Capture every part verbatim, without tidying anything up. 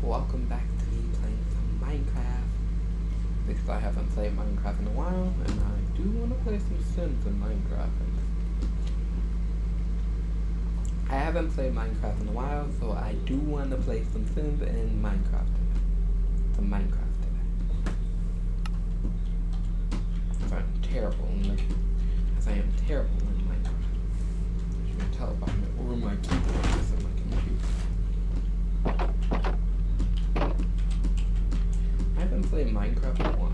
welcome back to me playing some Minecraft, because I haven't played Minecraft in a while, and I do want to play some Sims in Minecraft. I haven't played Minecraft in a while, so I do want to play some Sims in Minecraft today. Some Minecraft today. Because I'm terrible in the, because I am terrible in Minecraft. As you can tell by my, or my keyboard is on my computer. I haven't played Minecraft in a while.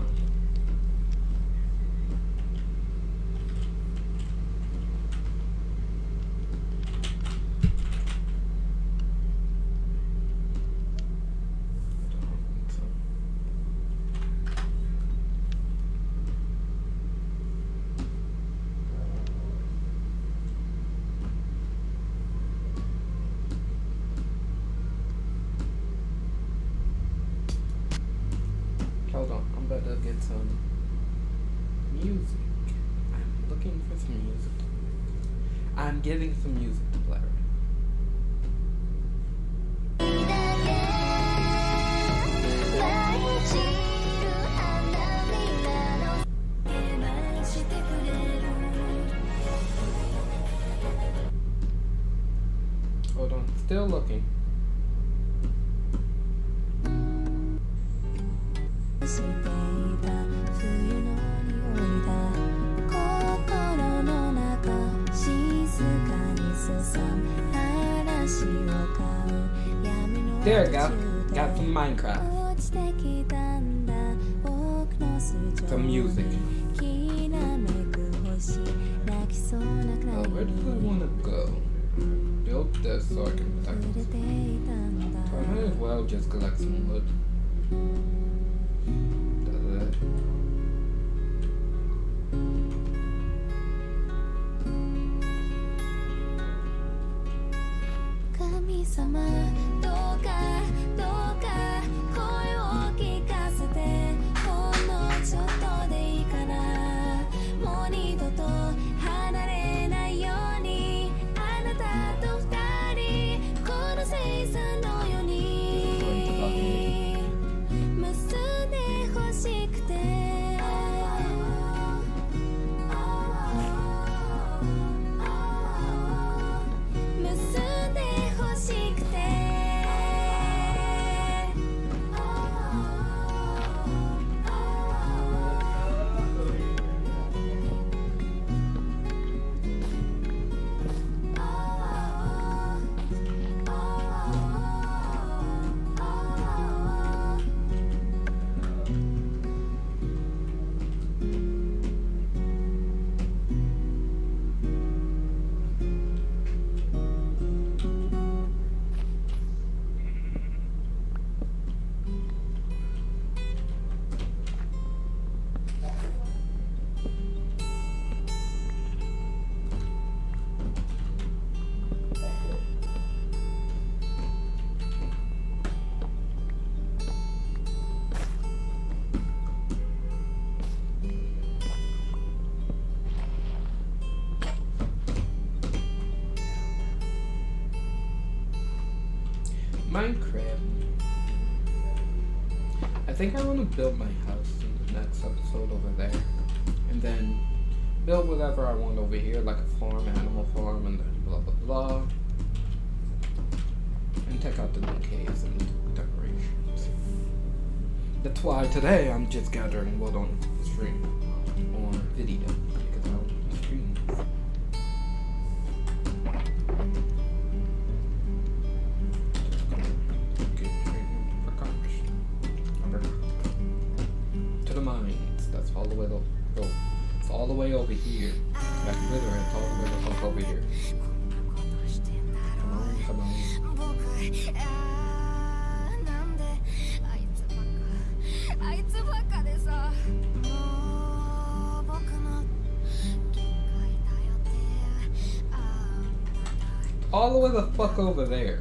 Hold on, I'm about to get some music. I'm looking for some music. I'm getting some music to play. Hold on, still looking. There we go. Got some Minecraft. Some music. Oh, where do I want to go? Build this so I can protect this. So I might as well just collect some wood. Does it? Minecraft. I think I want to build my house in the next episode over there, and then build whatever I want over here, like a farm, animal farm, and then blah blah blah, and check out the new caves and decorations. That's why today I'm just gathering wood on stream or video because I don't stream. All the way to, oh, it's all the way over here. Like literally, it's all the way the fuck over here. Come on, come on. All the way the fuck over there.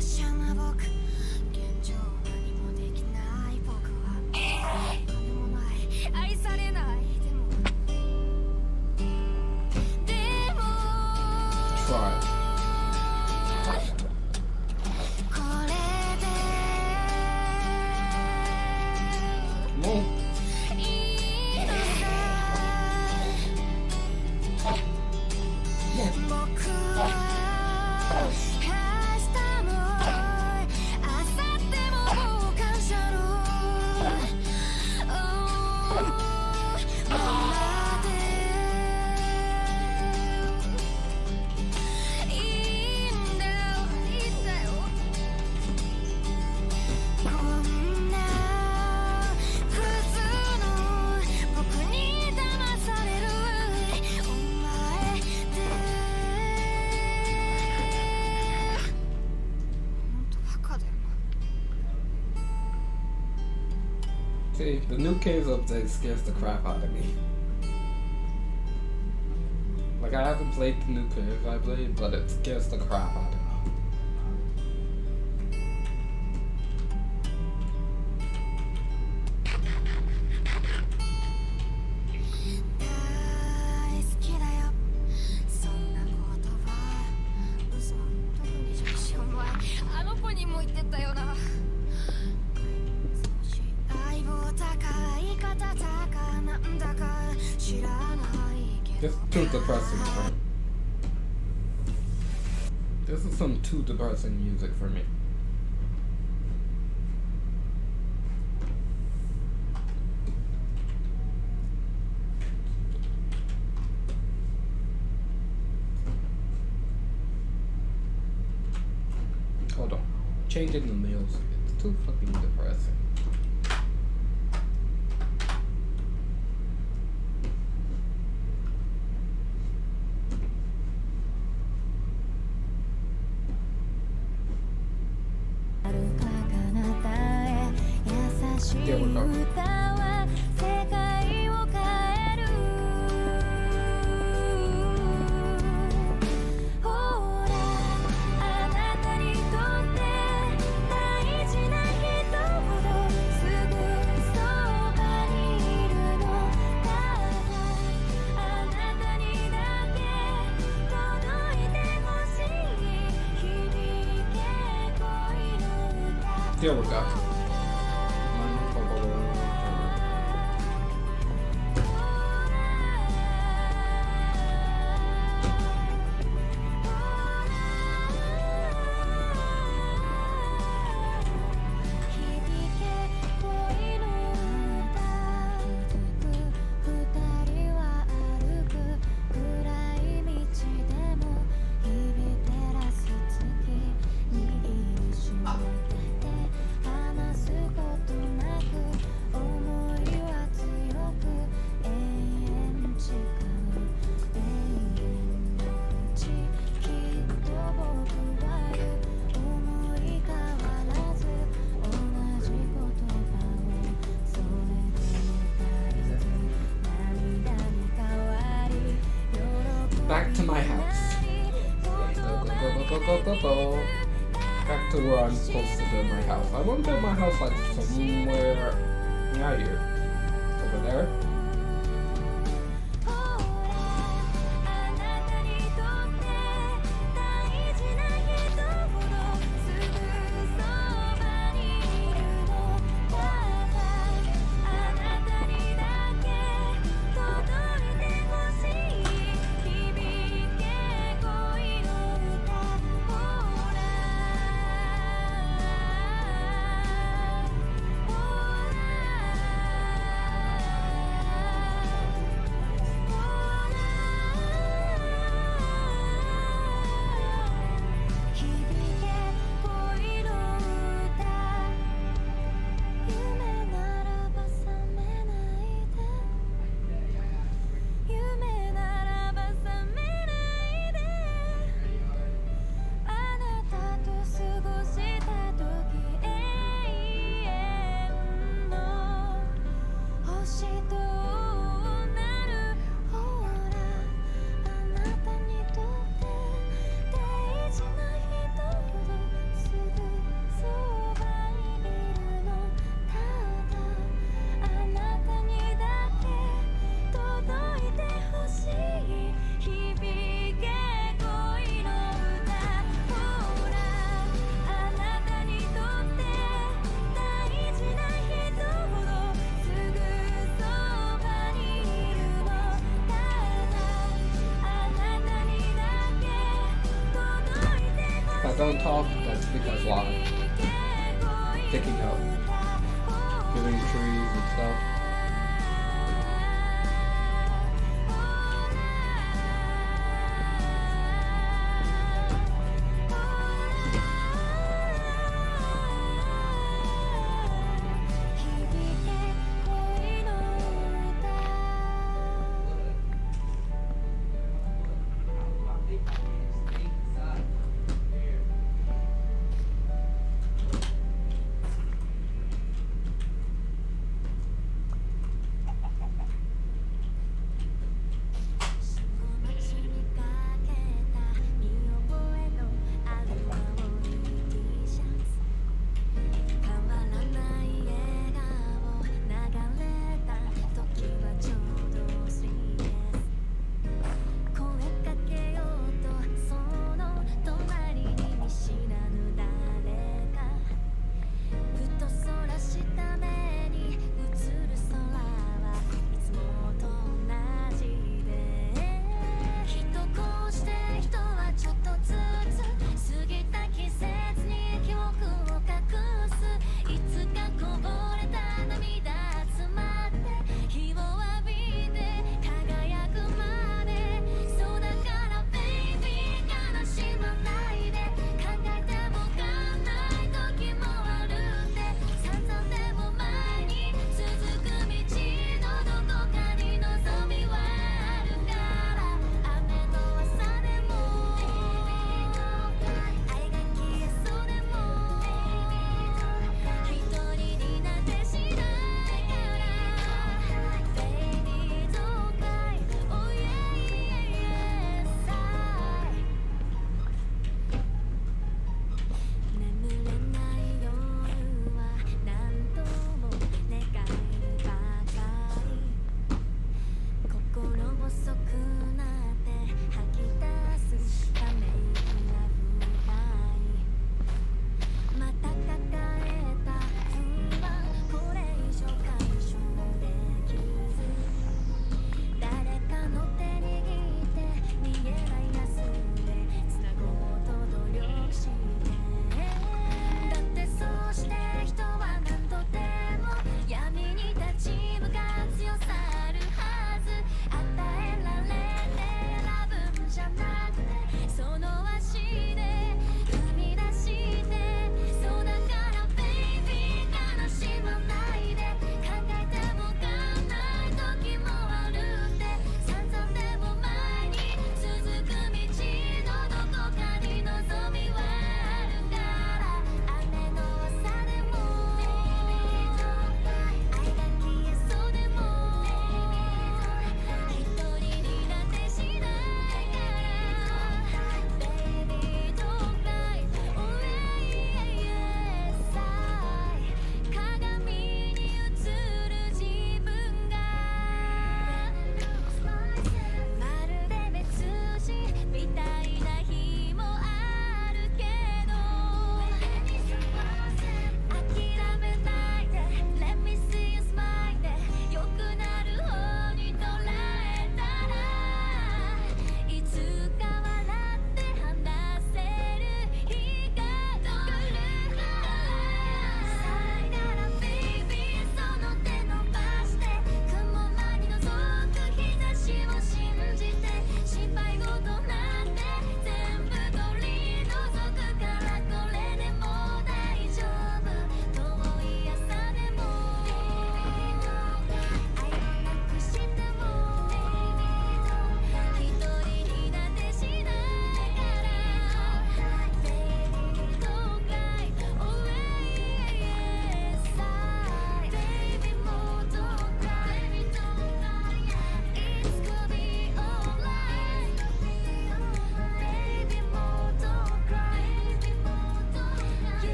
See, the new Caves update scares the crap out of me. Like, I haven't played the new Caves I played, but it scares the crap out of me. This is too depressing for me. This is some too depressing music for me. Hold on. Changing the music. It's too fucking depressing. There we go. There we go. Back to my house. Go, go, go, go, go, go, go. Back to where I'm supposed to build my house. I want to build my house like somewhere out here. Over there. don't talk, that's because why? Picking up, killing trees and stuff.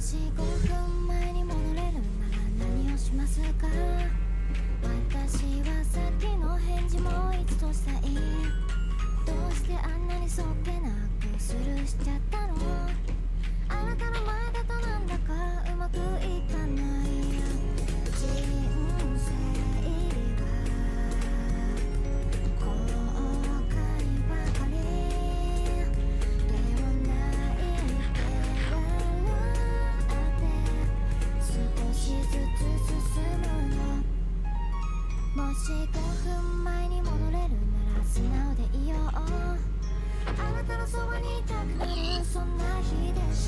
しごふんまえに戻れるなら何をしますか。私はさっきの返事もう一度したい。どうしてあんなにそっけなくスルーしちゃったの。あなたの前だとなんだかうまくいかない。人生は後悔ばかりでもないけど少しずつ進むの。もしごふんまえに戻れるなら素直でいよう。あなたのそばにいたくなるそんな日でした。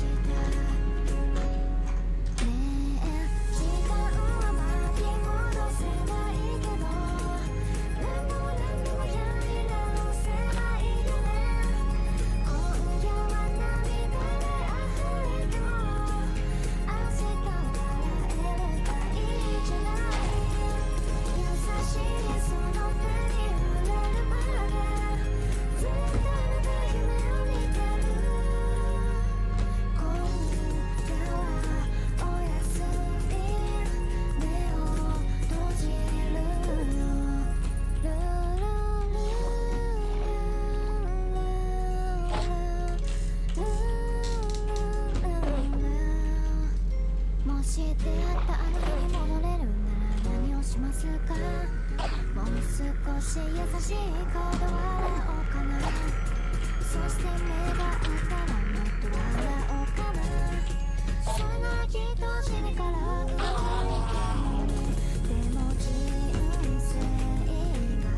ねえ時間は巻き戻せないけど何度も何度もやり直せないよね。今夜は涙で溢れても明日笑えればいいじゃない。優しいその手に触れるまでずっとあなたの夢を見てる。今夜はおやすみ目を閉じるルルルもし出会ったあの日に戻れるなら何をしますか。もう少し優しい顔で笑おうかな。そして目が合ったらもっと笑おうかな。それならきっと死にから生まれてる。でも人生が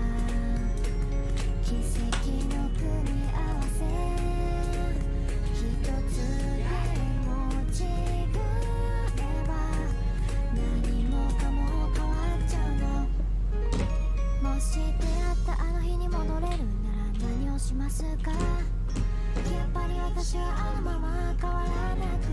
奇跡の組み合わせ一つでも違えば何もかも変わっちゃうの。もし出会ったあの日に戻れるなら何をしますか。やっぱり私はあのまま変わらなくて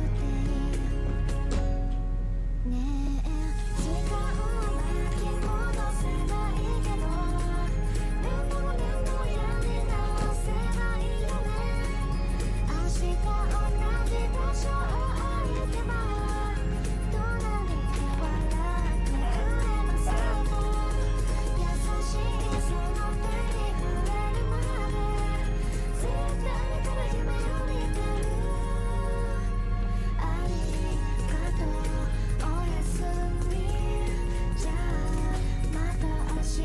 いい。ねえ時間は巻き戻せないけど何度も何度もやり直せないよね。明日同じ場所を歩けば隣で笑ってくれますか。優しいその手に触れるまでずっとあなたの夢を見てる。ありがとうおやすみじゃあまた明日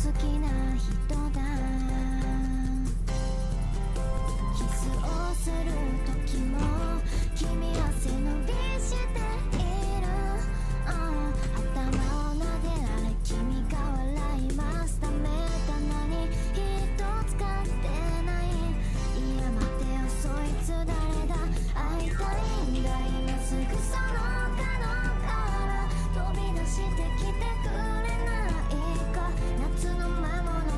好きな人だ。キスをする時も君は背伸びしている、うん、頭を撫でられ君が笑います。ダメだ何一つ買ってない。いや待てよそいつ誰だ。会いたいんだ今すぐその角から飛び出してきてくれないか。夏の間もな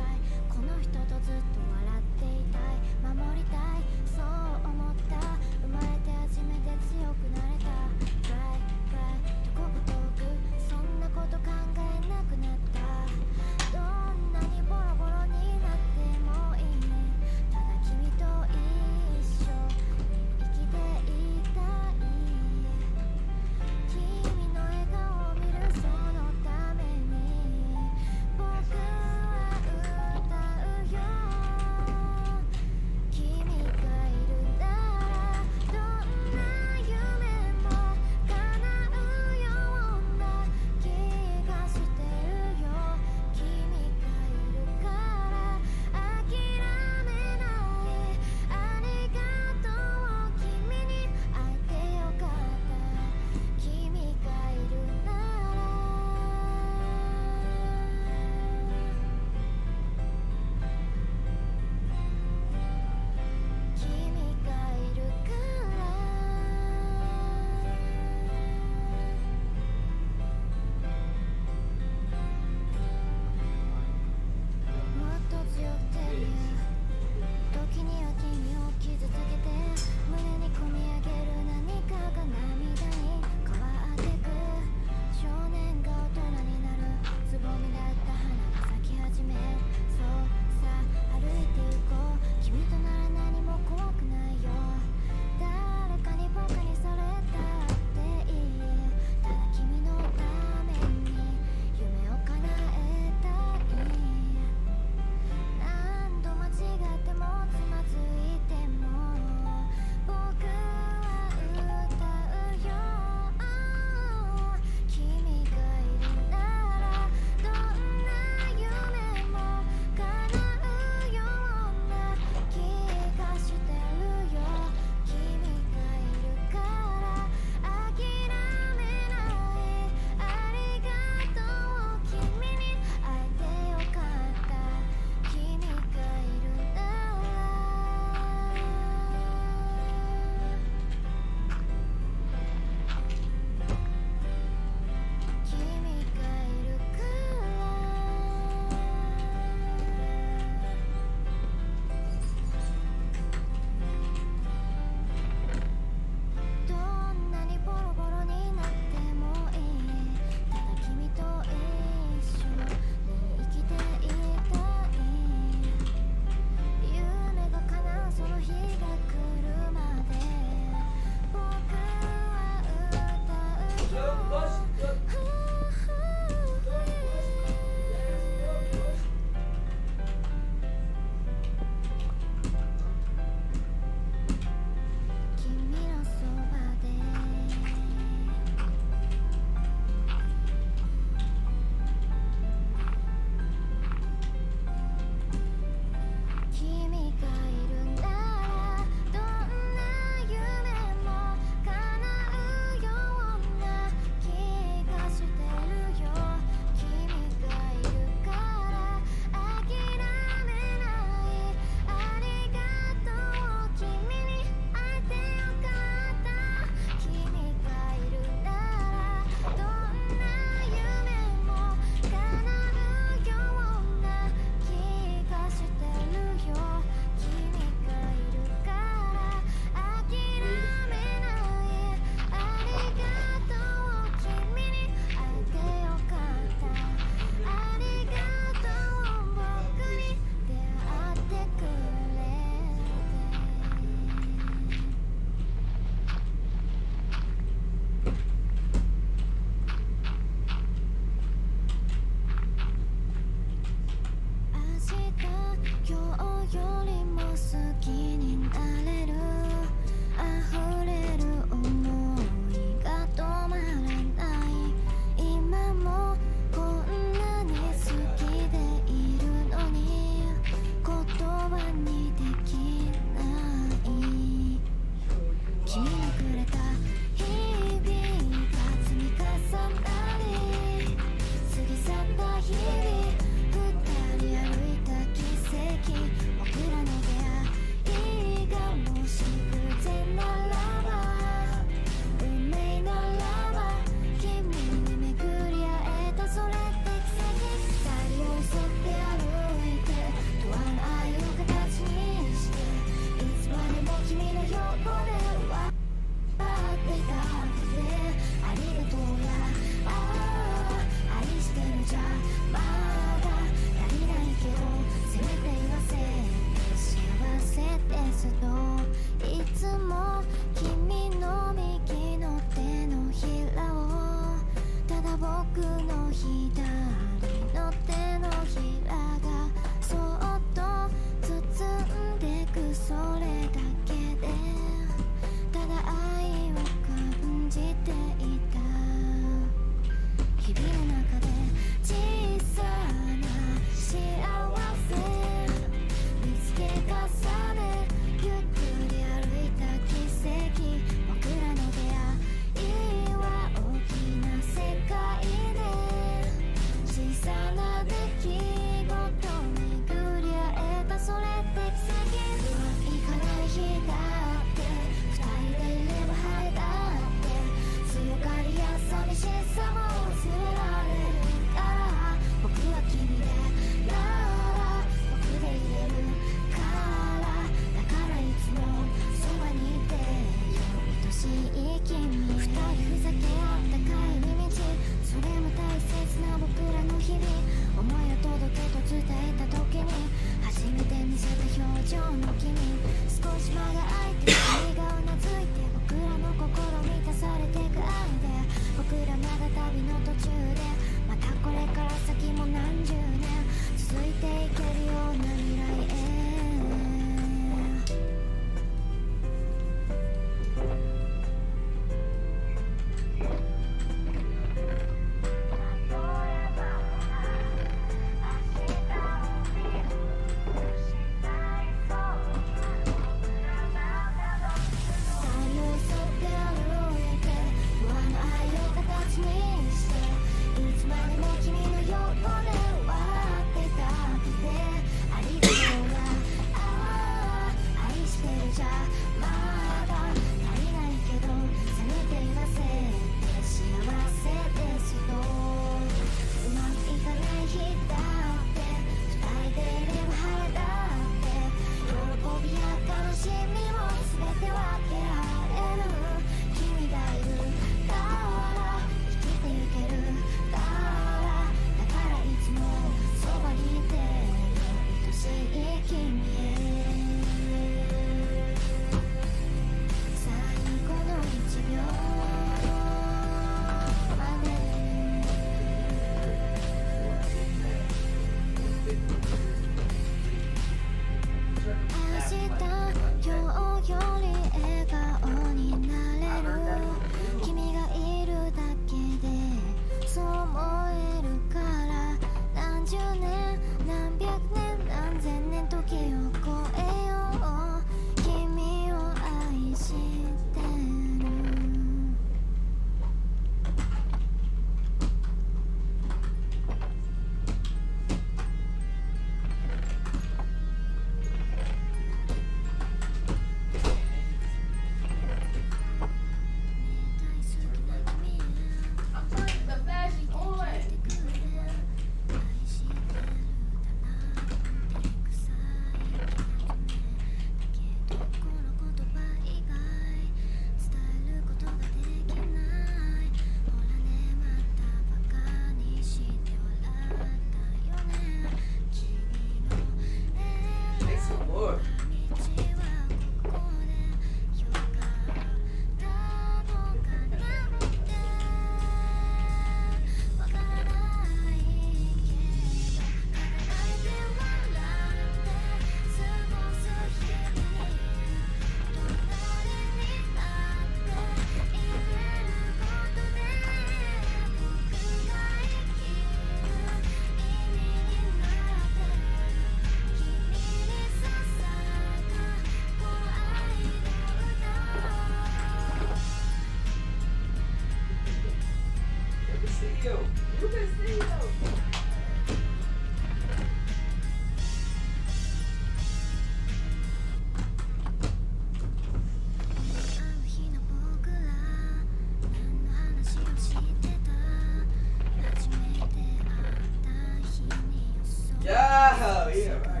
Yeah, yeah, right.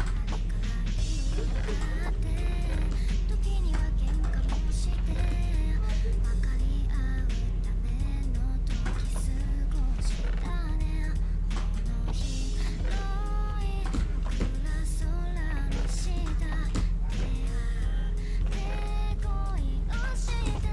時には喧嘩もして分かり合うための時過ごしたねこの広い僕ら空の下出会って恋をして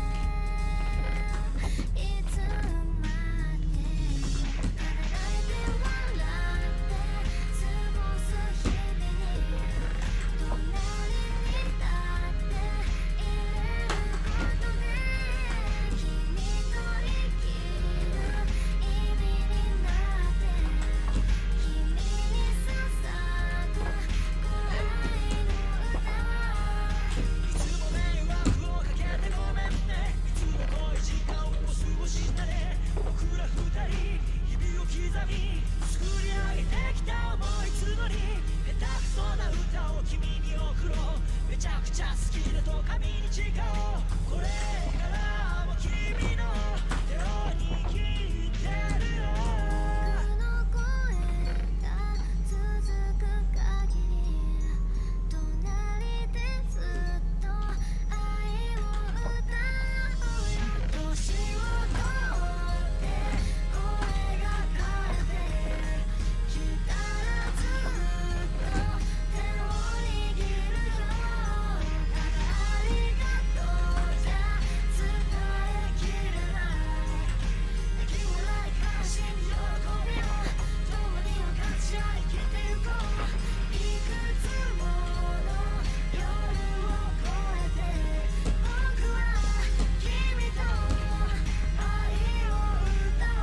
いつまでも輝いて笑って過ごす日々に隣に立っていれることで君と生きる意味になって君に捧ぐ恋の歌いつも迷惑をかけてごめんねいつも濃い時間を過ごしたね僕ら二人指を刻み作り上げてきた思い募り下手くそな歌を君に送ろうめちゃくちゃ好きだと紙に誓おうこれからも君の手を握ってるよ僕の声が続く限り隣でずっと愛を歌おうよ年を取って声が変えてきたらずっと手を握るよただありがとうじゃ伝えきれない泣き笑い悲しみ喜びを共に分かち合い生きてゆこういくつもの夜を越えて僕は君と愛を歌お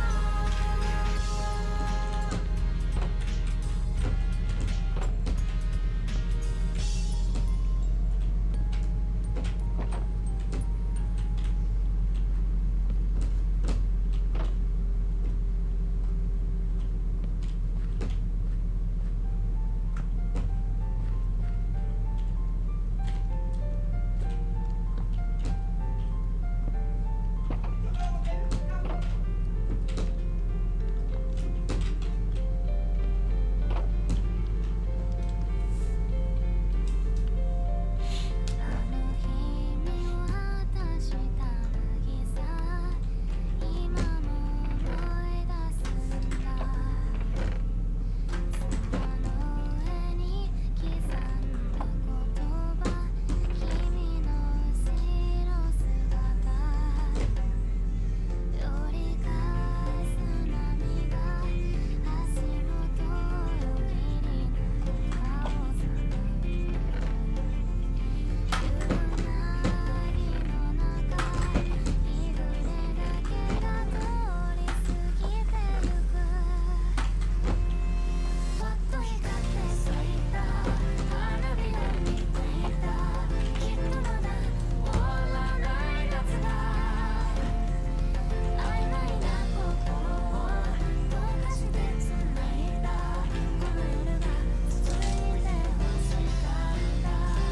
うあの日見渡した渚今も思い出すんだ砂の上に刻んだ言葉君の後ろ姿寄り返す波が足元よぎりの顔をさまよゆらりの中日暮れだけが通り過ぎてゆくふわっと光って咲いた花火を見ていたきっとまだ終わらない夏だ曖昧な心をどうかしてつないだこの夜が続いてほしかった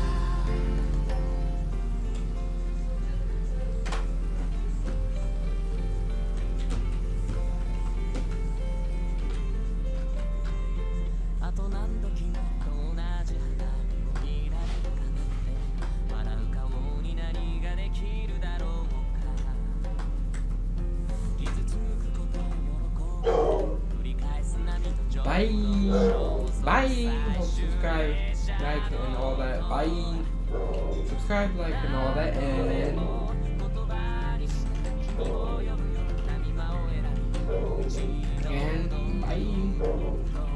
あと何度君と同じ花火を見られるかなんて笑う顔に何ができるだろうか傷つくことを喜ぶ繰り返す波と情 Bye. Bye. Hope subscribe, like, and all that. Bye. Subscribe, like, and all that. And 言葉にしな君を呼ぶよ波間を選び and bye.